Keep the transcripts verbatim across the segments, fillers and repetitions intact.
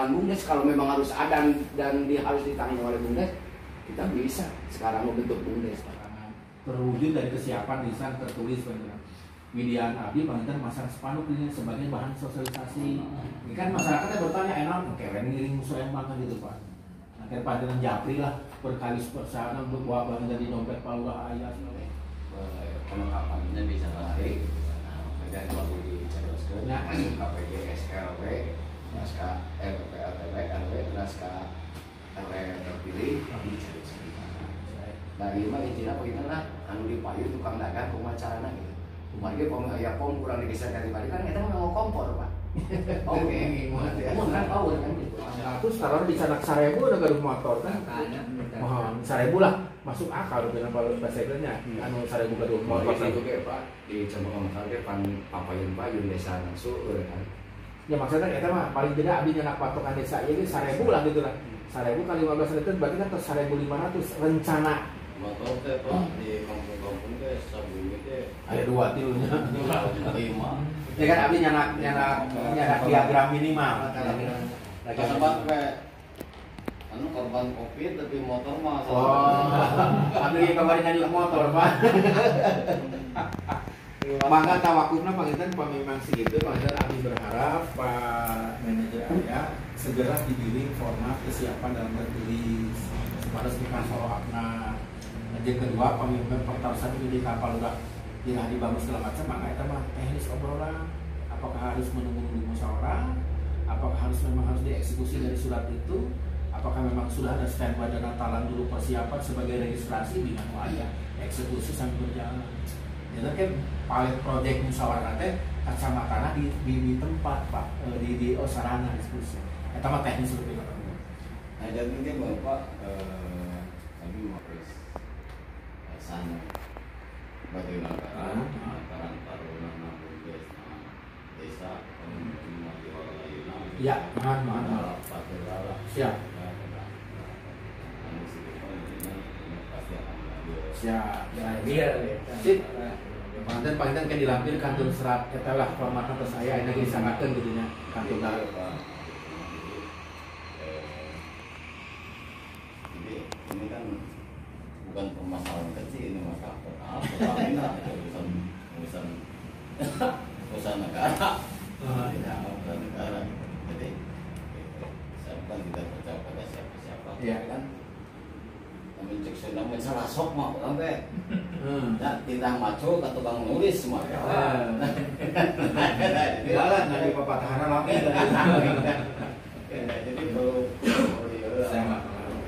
tambahan BUMDes kalau memang harus ada dan, dan di, harus ditanggung oleh BUMDes, kita bisa sekarang membentuk BUMDes. Terwujud dari kesiapan lisan tertulis benar. Median abdi pangitan masang spanduk ini sebagai bahan sosialisasi. Ini kan masyarakatnya bertanya enak, keren ngiring musuh makan gitu Pak. Akhirnya pantitan japri lah berkali persana berbuat bahan dari dompet palurah ayah. Penangkapannya bisa lari. Dan waktu dicadoskan, K P G S L W, naskah L P L T W, L W, naskah L W terpilih, dicadoskan. Nah ini mah intinya poinnya lah, anu dipayu tukang dagang kumacarana gitu. Kumarga pom aya pom kurang digeser dari balik kan kita mau kompor Pak. Oke, gimana ya? Mau kan power kan gitu. Aku sekarang di sana seribu udah gaduh motor kan. Mahal seribu lah, masuk akal dengan kalau bahasanya. Anu seribu gaduh motor itu kayak Pak di Cempaka Motor ge pan papayun-payun desa langsung kan. Ya maksudnya kita mah paling tidak abdi nyenak patokan desa ini seribu lah gitu lah. Seribu kali lima belas ribu berarti kan terus seribu lima ratus rencana. Motor teh Pak di kampung-kampung teh sabunnya teh Ada dua tilunya. lima. Ya kan abdi nyanak nyanak nyanak diagram minimal. Lagi sempat kayak anu korban Covid tapi motor mah. Oh. Abdi kemarin nyanyi motor, Pak. Maka tawakufna pangitan memang segitu, pangitan abdi berharap Pak Manajer Area segera dibimbing format kesiapan dalam tertulis pada sekitar soalnya. Yang kedua, pemimpin pertarusan ini di kapal udah dirah dibangun segala macam, maka itu mah teknis obrolan. Apakah harus menunggu-nunggu musyawarah? Apakah harus memang harus dieksekusi dari surat itu? Apakah memang sudah ada standby dana talang dulu persiapan sebagai registrasi dengan wajah eksekusi sampai berjalan? Jadi kan palet proyek musyawarah teh kacamata di, di, di tempat Pak, di di oh, sarana diskusi. Itu mah teknis lebih ketemu. Nah jadi ini Bapak kami mau sana bagaimana antara taruna namun desa pemerintah di Walayuna ya mohon mohon siap siap ya dia sip panten panten kan dilampirkan tuh serat eta lah formatna terus aya aya ge disangakeun gitu nya kantor jadi ini kan bukan permasalahan kecil, ini masalah apa? Ini urusan urusan urusan negara, urusan negara. Jadi siapa kita percaya pada siapa-siapa, ya kan? Kami cek sudah mensalah sok mah, sampai dan tindak maco ke tukang nulis semua. Jalan dari pepatahan lagi. Jadi kalau saya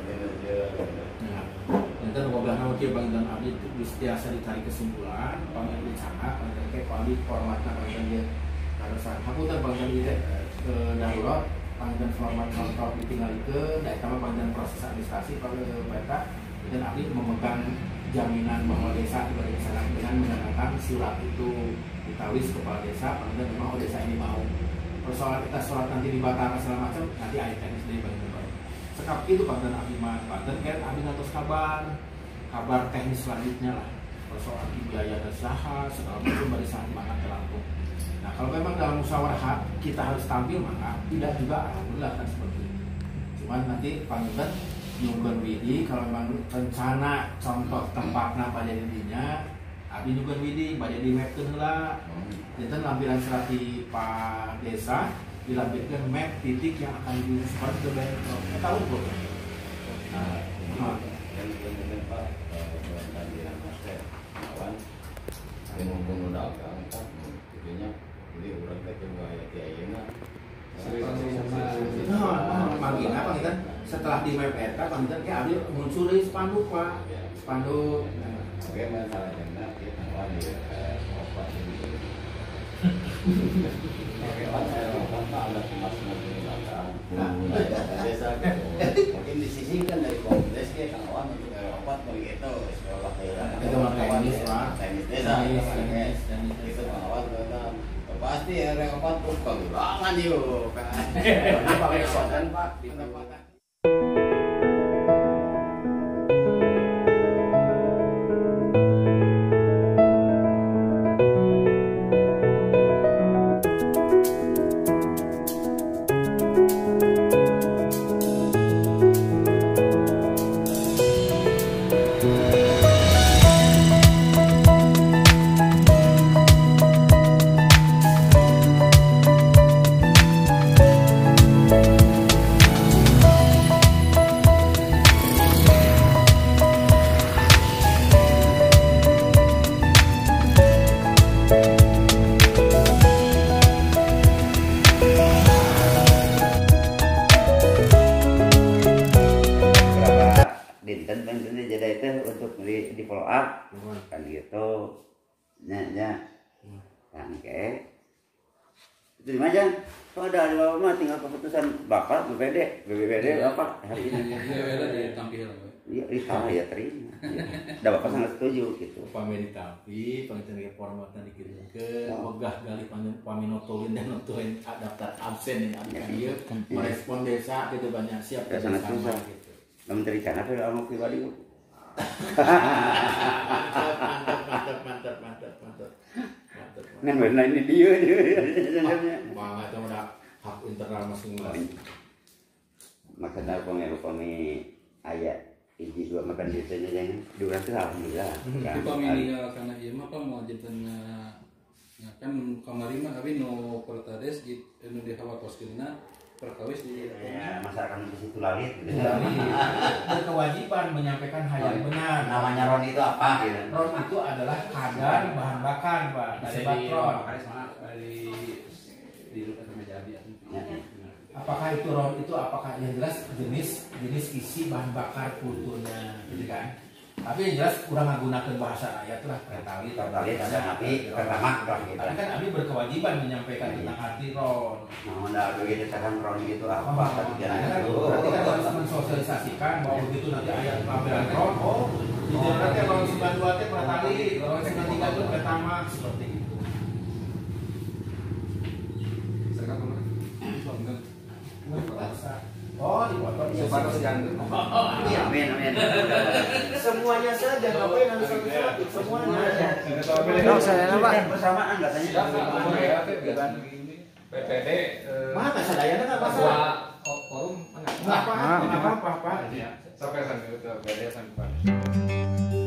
dan wablah nauki bangdan abdi biasa dicari kesimpulan, panggil dicana, panggil kayak panggil formatnya panggil dia harusan. Haputan bangdan dia darurat, panggil format kantor ditinggal ke, dan sama panggil proses administrasi panggil peta dan abdi memegang jaminan bahwa desa diberi kesalahan dengan menandatangkan surat itu ditulis kepala desa, panggil memang oh desa ini mau. Persoalan kita sholat nanti dibatalkan segala macam, nanti ayat teknis dari bangdan. Sekap itu pandan abdi mah, pandan kan abdi ngatos kabar, kabar teknis selanjutnya lah, persoalan biaya dan usaha segala macam dari saat makan terlampung. Nah kalau memang dalam musyawarah kita harus tampil maka tidak juga alhamdulillah kan seperti itu. Cuman nanti pandan nyungkeun widi kalau memang rencana contoh tempatnya pada dirinya, abdi nyungkeun widi pada di webkeun lah. Jadi lampiran serat di Pak Desa dilampirkan map titik yang akan diusulkan ke bentro. Kita tahu kok. Nah, dan kemudian Pak tadi yang master kawan yang membunuh dagang kan, intinya jadi orang kecil bahaya tiayana. Nah, magina apa kan setelah di map eta kan kita ambil muncul di spanduk Pak. Spanduk. Oke, masalahnya kita kawan di apa ini. Oke, kan saya lakukan ada kemas-kemas di belakang. Desa mungkin disisihkan dari kompleks ya kawan untuk Eropa begitu sekolah kayak itu mah teknis Pak. Teknis desa itu kawan kan pasti Eropa tuh kegurangan yuk kan. Pakai sodan Pak di tempatan. Pak kan gitu nya nya tangke itu aja kalau ada lama tinggal keputusan bapak B P D B P D apa hari ini iya ditambah ya terima ada bapak sangat setuju gitu pameri tapi pangitanya formatnya dikirimkeun wegah gali paminotolin dan notuin daftar absen yang ada dia merespon desa gitu banyak siap ya sangat susah gitu. Menteri Cana tuh ilmu pribadi mantap mantap mantap mantap mantap kan benar ini dia banget itu udah hak internal masing-masing maksudnya pemilu kami ayat hiji dua makan biasanya jangan dua ratus alhamdulillah pamilih karena ieu mah pamwajibna ya kan kamari mah abi nu pertades nu dihawatoskeunna perkawis di ya masyarakat di situ langit gitu. berkewajiban menyampaikan hal yang benar. Namanya ron itu apa gitu. Ron itu adalah kadar bahan bakar, Pak. Dari bakron. dari di meja abi. Apakah itu ron itu apakah yang jelas jenis jenis isi bahan bakar kulturnya gitu kan. Tapi yang jelas kurang menggunakan bahasa rakyat lah pertalit Pertalit ada Abi pertama gitu. Tapi kan Abi berkewajiban menyampaikan tentang arti ron. Nah, udah begitu sekarang ron itu apa? Oh, Tapi jangan kan, itu. berarti kan harus mensosialisasikan bahwa begitu nanti ayat labelan ron, oh, di dalam nanti ron sembilan dua teh pertalit, ron sembilan tiga itu pertama seperti itu. Saya kan Oh, di motor dia Sepakat jangan. Amin amin amin. semuanya saja, ngapain harus satu-satu, semuanya aja. Dong saya apa? Bersamaan katanya. P P D Mana sadayana nggak ketua masalah? forum mana? Nggak apa-apa, nggak apa-apa, Pak. Sampai sampai ke P P D sampai